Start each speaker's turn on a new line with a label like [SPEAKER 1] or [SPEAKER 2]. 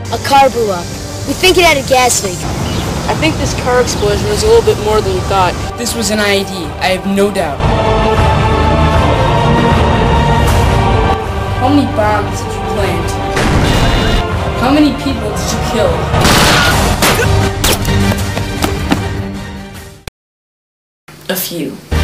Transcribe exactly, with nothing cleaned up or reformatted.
[SPEAKER 1] A car blew up. We think it had a gas leak.
[SPEAKER 2] I think this car explosion was a little bit more than we thought.
[SPEAKER 3] This was an I E D, I have no doubt. How many bombs did you plant? How many people did you kill? A few.